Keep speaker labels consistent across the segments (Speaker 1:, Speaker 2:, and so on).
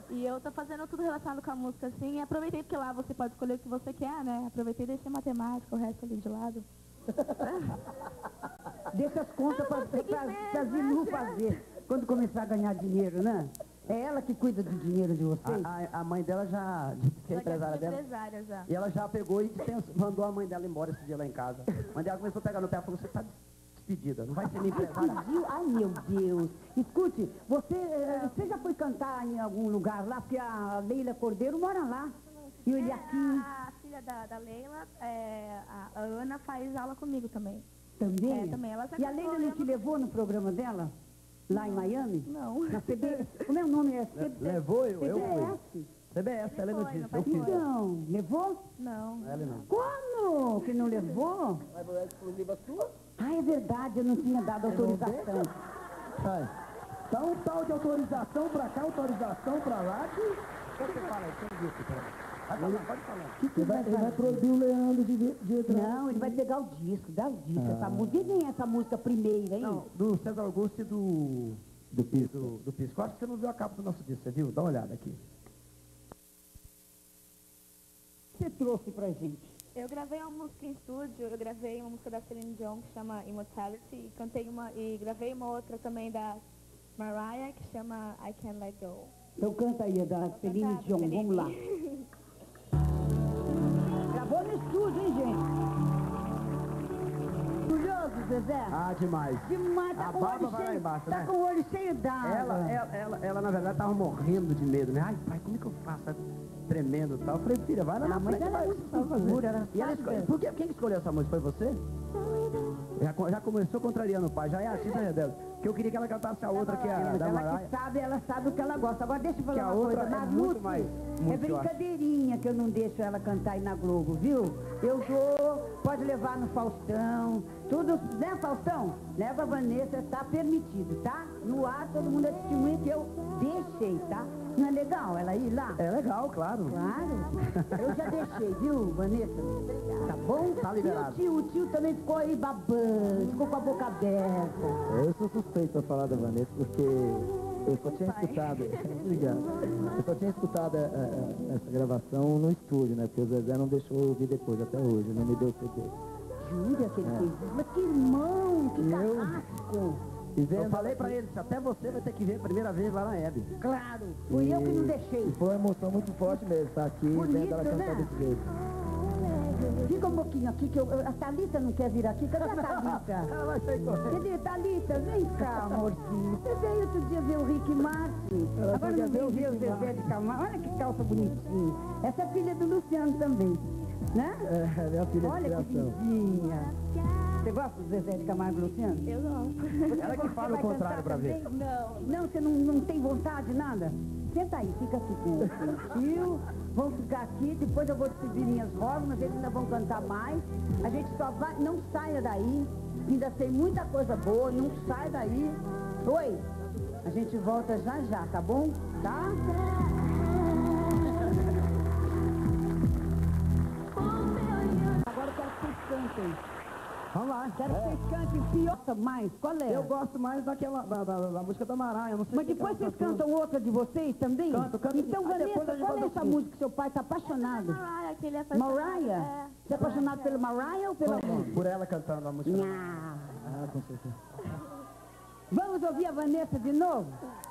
Speaker 1: E eu tô fazendo tudo relacionado com a música, assim, e aproveitei porque lá você pode escolher o que você quer, né? Aproveitei e deixei matemática, o resto ali de lado.
Speaker 2: Deixa as contas pra Zilu fazer, quando começar a ganhar dinheiro, né? É ela que cuida do dinheiro de vocês?
Speaker 3: A mãe dela já, que é empresária dela,
Speaker 1: empresária já.
Speaker 3: e ela já pegou e mandou a mãe dela embora esse dia lá em casa. A mãe dela começou a pegar no pé e falou, você tá despedida, não vai ser minha empresária.
Speaker 2: Ai, meu Deus. Escute, você já foi cantar em algum lugar lá? Porque a Leila Cordeiro mora lá. E o Eliakim.
Speaker 1: A filha da Leila, a Ana, faz aula comigo também.
Speaker 2: Também?
Speaker 1: Também. Ela já
Speaker 2: E a Leila não te levou no programa dela? Lá em Miami?
Speaker 1: Não.
Speaker 2: Na CBS? O meu nome é
Speaker 3: Levou, eu
Speaker 2: CBS.
Speaker 3: fui. CBS, ela não disse, eu fui.
Speaker 2: Então, levou?
Speaker 1: Não.
Speaker 3: Ela não.
Speaker 2: Como que não levou?
Speaker 3: Mas não é exclusiva sua?
Speaker 2: Ah, é verdade, eu não tinha dado autorização.
Speaker 3: Tá um tal de autorização pra cá, autorização pra lá, que... Você fala aí, quem disse, cara? Pode falar.
Speaker 2: Ele vai produzir o Leandro de Não, ele vai pegar o disco, dá o disco, essa música. E nem essa música primeira, hein?
Speaker 3: Não, do César Augusto e do Pisco. Acho que você não viu a capa do nosso disco, você viu? Dá uma olhada aqui.
Speaker 2: O que você trouxe pra gente?
Speaker 1: Eu gravei uma música em estúdio, eu gravei uma música da Celine Dion que chama Immortality, e cantei e gravei uma outra também da Mariah que chama I Can't Let Go.
Speaker 2: Então canta aí, da Celine Dion, vamos lá. Gravou no estúdio, hein, gente? Curioso, Zezé?
Speaker 3: Ah, demais.
Speaker 2: Demais, tá
Speaker 3: A
Speaker 2: com o
Speaker 3: barba
Speaker 2: olho
Speaker 3: vai lá
Speaker 2: cheio,
Speaker 3: embaixo,
Speaker 2: tá
Speaker 3: né?
Speaker 2: com o olho cheio d'água.
Speaker 3: Ela, na verdade, tava morrendo de medo, né? Ai, pai, como é que eu faço? Tremendo e tal. Eu falei, filha, vai lá na frente, vai. E ela escolheu, quem escolheu essa música? Foi você? Já começou contrariando o pai, já é artista rebelde. Que eu queria que ela cantasse a outra, que é a da Mariah.
Speaker 2: Ela sabe o que ela gosta. Agora deixa eu falar
Speaker 3: Que a
Speaker 2: uma
Speaker 3: outra
Speaker 2: coisa.
Speaker 3: é
Speaker 2: Marluce,
Speaker 3: muito mais...
Speaker 2: é brincadeirinha que eu não deixo ela cantar aí na Globo, viu? Eu vou, pode levar no Faustão, tudo, né, Faustão? Leva a Vanessa, tá permitido, tá? No ar, todo mundo é testemunha que eu deixei, tá? Não é legal ela ir lá?
Speaker 3: É legal, claro.
Speaker 2: Claro. Eu já deixei, viu, Vanessa? Tá bom?
Speaker 3: Tá liberado.
Speaker 2: E o tio também ficou aí babando, ficou com a boca aberta.
Speaker 4: Eu sou suspeito pra falar da Vanessa, porque eu só tinha escutado, obrigado, eu só tinha escutado essa gravação no estúdio, né, porque o Zezé não deixou eu ouvir depois, até hoje, não me deu o CD.
Speaker 2: Júlia que ele fez isso? Mas que irmão, que carrasco!
Speaker 3: Eu falei pra ele, até você vai ter que ver a primeira vez lá na Hebe.
Speaker 2: Claro, fui eu que não deixei.
Speaker 4: E foi uma emoção muito forte mesmo, estar aqui, vendo ela cantar
Speaker 2: né?
Speaker 4: desse jeito.
Speaker 2: Fica um pouquinho aqui, que a Thalita não quer vir aqui. Cadê a Thalita?
Speaker 3: Ela vai sair correndo.
Speaker 2: Cadê, Thalita? Vem cá, amorzinho. Você veio outro dia ver o Rick Martin. Agora não vem ver o Zezé de Camargo. Olha que calça bonitinha. Essa é filha do Luciano também, né?
Speaker 4: É, minha filha de
Speaker 2: Olha que
Speaker 4: criação.
Speaker 2: lindinha. Você gosta do Zezé de Camargo e Luciano?
Speaker 1: Eu não.
Speaker 3: Ela que fala o contrário pra ver.
Speaker 1: Não.
Speaker 2: Não, você não tem vontade, nada? Senta aí, fica aqui com o tio. Vamos ficar aqui, depois eu vou despedir minhas rótulas, eles ainda vão cantar mais. A gente só vai, não saia daí. Ainda tem muita coisa boa, não sai daí. Oi, a gente volta já já, tá bom? Tá? Agora eu quero que vocês cantem.
Speaker 3: Vamos lá.
Speaker 2: Quero que vocês cantem pior mais. Qual é?
Speaker 3: Eu gosto mais daquela, da música da Mariah, não sei
Speaker 2: Mas
Speaker 3: se
Speaker 2: depois
Speaker 3: ela
Speaker 2: vocês
Speaker 3: cantou.
Speaker 2: cantam outra de vocês também?
Speaker 3: Canto.
Speaker 2: Então,
Speaker 3: Ah, depois
Speaker 2: Vanessa,
Speaker 3: a gente
Speaker 2: qual é
Speaker 3: manda
Speaker 2: essa
Speaker 3: um
Speaker 2: música que seu pai tá apaixonado?
Speaker 1: Mariah, que ele é apaixonado.
Speaker 2: Mariah? Você é apaixonado pela Mariah ou pela mãe?
Speaker 3: Por ela cantando a música.
Speaker 2: Nha.
Speaker 3: Ah, com certeza.
Speaker 2: Vamos ouvir a Vanessa de novo?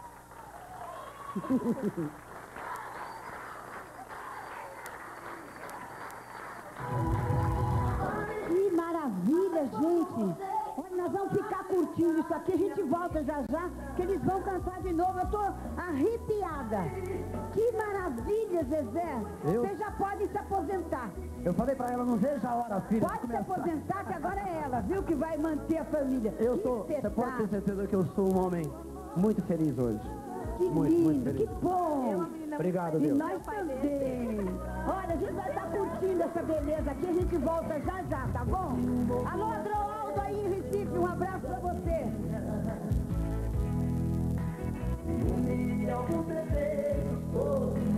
Speaker 2: Que maravilha, gente! Olha, nós vamos ficar curtindo isso aqui, a gente volta já já, que eles vão cantar de novo. Eu tô arrepiada. Que maravilha, Zezé! Você já pode se aposentar.
Speaker 3: Eu falei pra ela, não veja a hora, filha.
Speaker 2: Pode se aposentar, que agora é ela, viu, que vai manter a família.
Speaker 3: Eu
Speaker 2: Que
Speaker 3: sou, você pode ter
Speaker 2: espetáculo.
Speaker 3: certeza que eu sou um homem muito feliz hoje.
Speaker 2: Que
Speaker 3: muito
Speaker 2: lindo,
Speaker 3: feliz.
Speaker 2: que bom!
Speaker 3: Obrigado,
Speaker 2: E
Speaker 3: Deus.
Speaker 2: nós também. Olha, a gente vai estar curtindo essa beleza aqui, a gente volta já já, tá bom? Alô, Adroaldo aí em Recife, um abraço pra você.
Speaker 5: Um milhão de desejos, todos